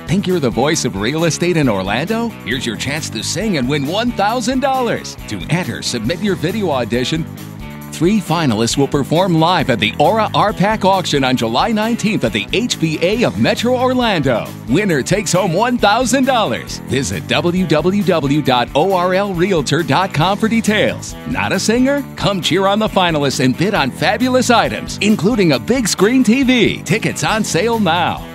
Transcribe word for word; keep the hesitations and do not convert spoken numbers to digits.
Think you're the voice of real estate in Orlando? Here's your chance to sing and win one thousand dollars. To enter, submit your video audition. Three finalists will perform live at the ORRA R PAC auction on July nineteenth at the H B A of Metro Orlando. Winner takes home one thousand dollars. Visit w w w dot o r l realtor dot com for details. Not a singer? Come cheer on the finalists and bid on fabulous items, including a big screen T V. Tickets on sale now.